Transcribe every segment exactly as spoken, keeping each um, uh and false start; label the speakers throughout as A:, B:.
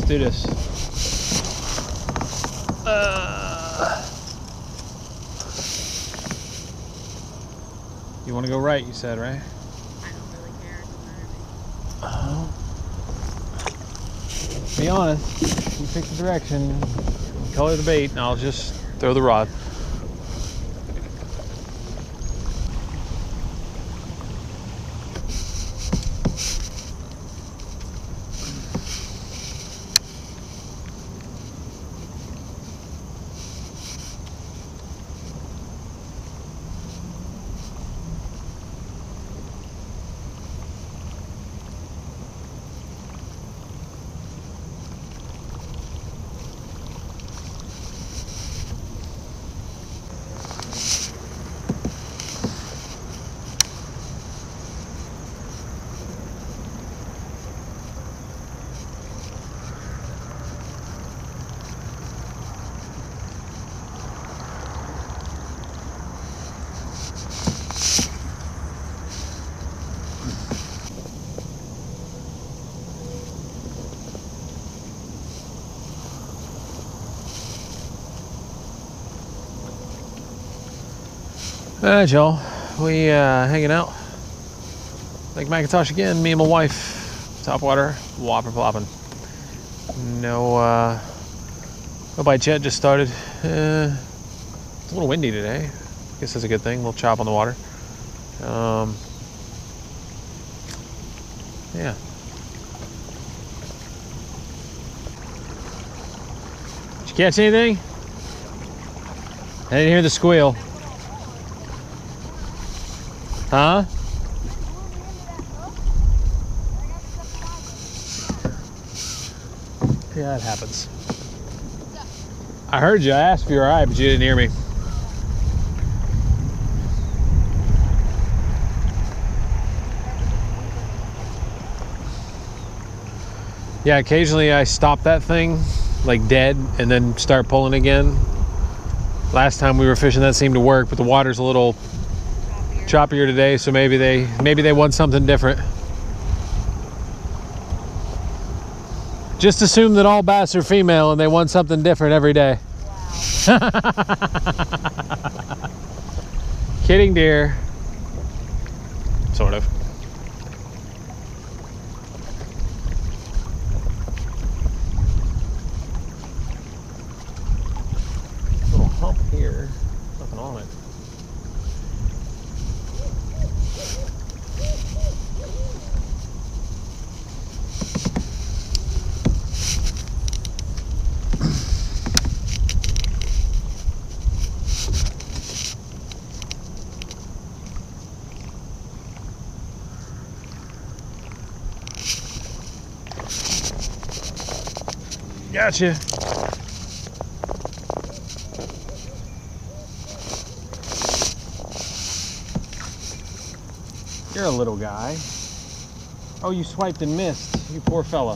A: let's do this. Uh, you want to go right, you said, right?
B: I don't really care. It doesn't matter to me.
A: Uh, be honest, you pick the direction, color the bait, and I'll just throw the rod. All right, y'all, we uh, hanging out. Lake McIntosh again, me and my wife. Top water, whopper plopping. No, uh, no bite yet, just started. Uh, it's a little windy today. I guess that's a good thing, a little chop on the water. Um, yeah. Did you catch anything? I didn't hear the squeal. Huh? Yeah, that happens. I heard you. I asked if you were all right, but you didn't hear me. Yeah, occasionally I stop that thing, like dead, and then start pulling again. Last time we were fishing, that seemed to work, but the water's a little choppier today, so maybe they maybe they want something different. Just assume that all bass are female and they want something different every day. Wow. Kidding, dear. Sort of. Little hump here. Nothing on it. Gotcha. You're a little guy. Oh, you swiped and missed. You poor fella.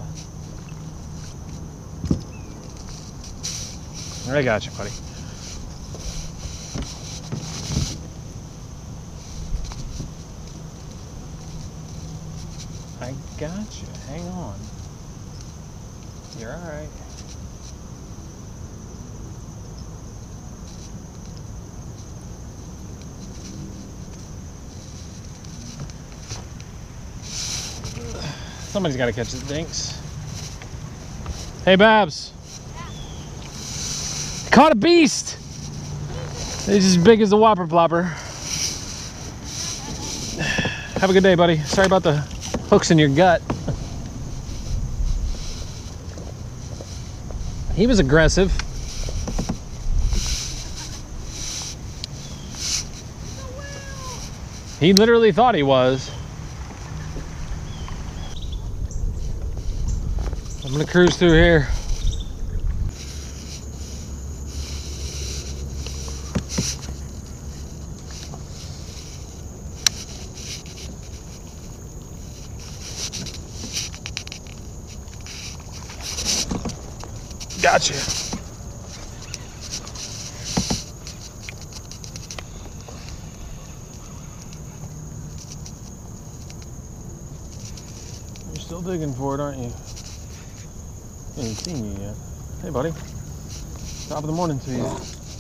A: I got you, buddy. I got you. Hang on. You're all right. Somebody's got to catch the dinks. Hey, Babs. Yeah. Caught a beast. It's as big as a whopper plopper. Have a good day, buddy. Sorry about the hooks in your gut. He was aggressive. He literally thought he was. I'm gonna cruise through here. Gotcha. You're still digging for it, aren't you? He ain't seen you yet. Hey, buddy. Top of the morning to you.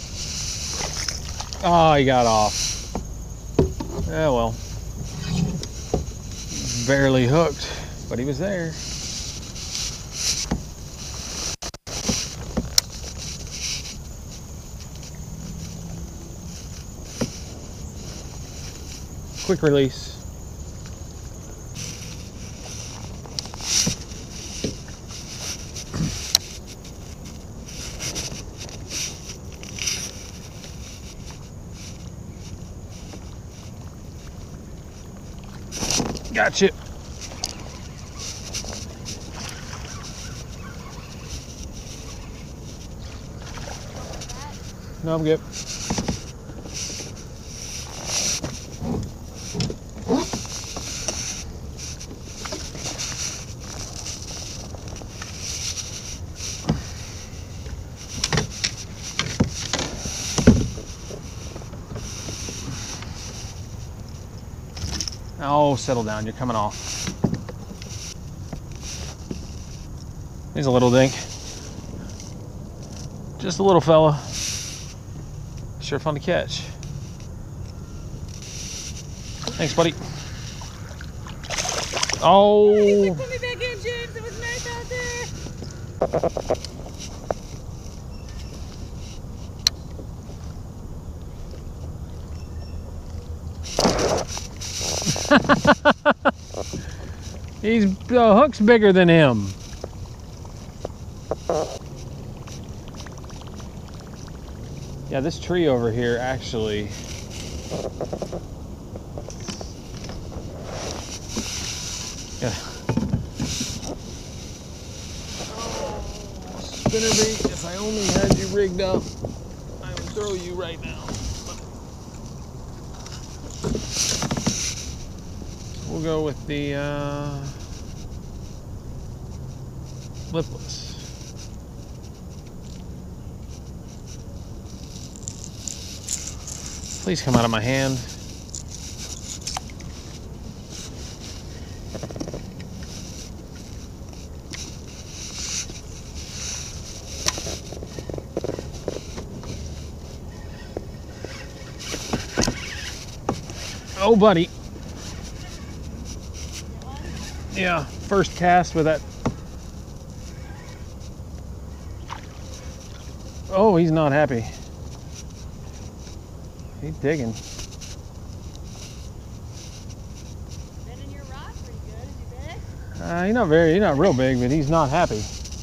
A: Oh, he got off. Yeah, well. Barely hooked, but he was there. Quick release. Gotcha. No, I'm good. Oh, settle down. You're coming off. He's a little dink. Just a little fella. Sure fun to catch. Thanks, buddy. Oh.
B: Put me back in, James. It was nice out there.
A: He's the hook's bigger than him. Yeah, this tree over here actually yeah. Spinnerbait, if I only had you rigged up, I would throw you right now. We'll go with the uh, lipless. Please come out of my hand. Oh, buddy. Yeah, first cast with that. Oh, he's not happy. He's digging.
B: Bending your rod pretty good. Is he big?
A: Uh, he's not very, he's not real big, but he's not happy.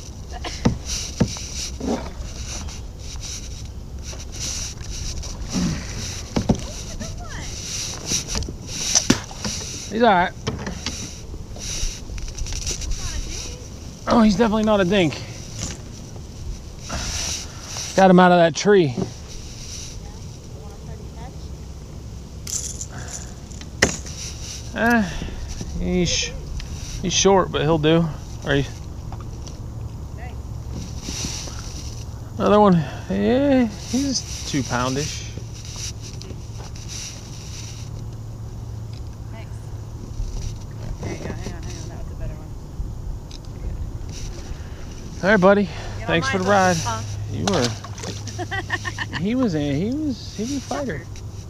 A: He's all right. Oh, he's definitely not a dink. Got him out of that tree. Eh, he's he's short, but he'll do. Are you? Another one. Yeah, he's two poundish.
B: Thanks. There you go. Hang on, hang on. That was a better one.
A: All right, buddy.
B: Get
A: Thanks
B: on
A: for
B: my
A: the ride.
B: hook, huh?
A: You were. He was in. He was. He was a fighter.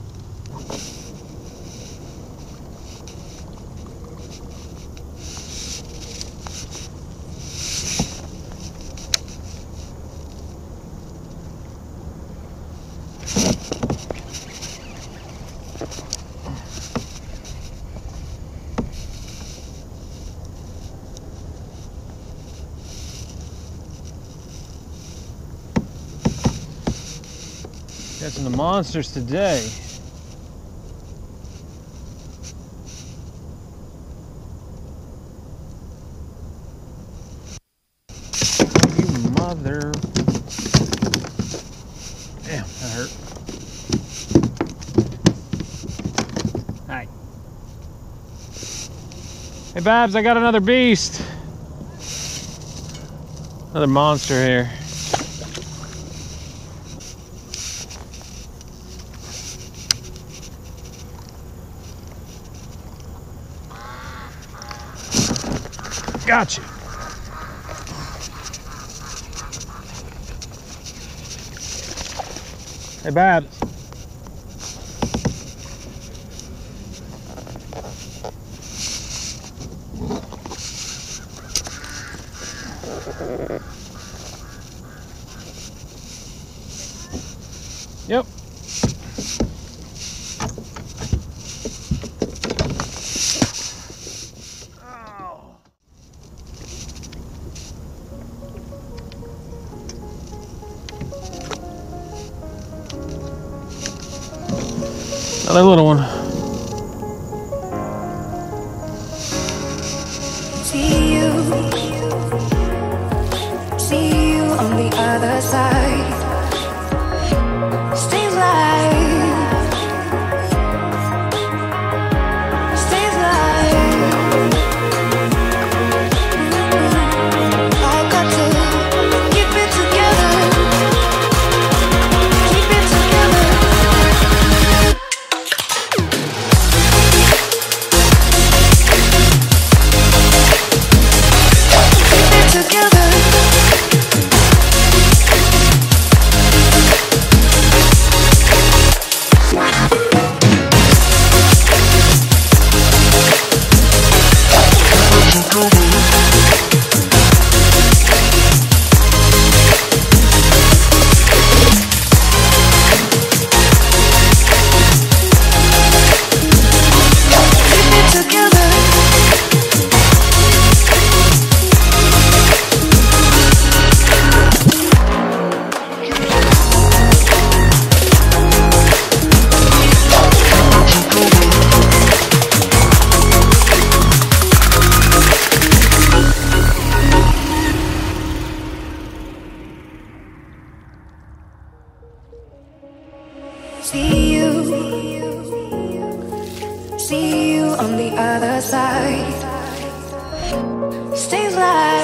A: Catching the monsters today. You mother. Damn, that hurt. Hi. Hey, Babs, I got another beast. Another monster here. Gotcha. Hey, Bab. Yep. Oh. Another little one.
C: See you, see you on the other side. Stays live, stays live. I got to keep it together, keep it together. Keep it together. See you, see you on the other side. Stays live.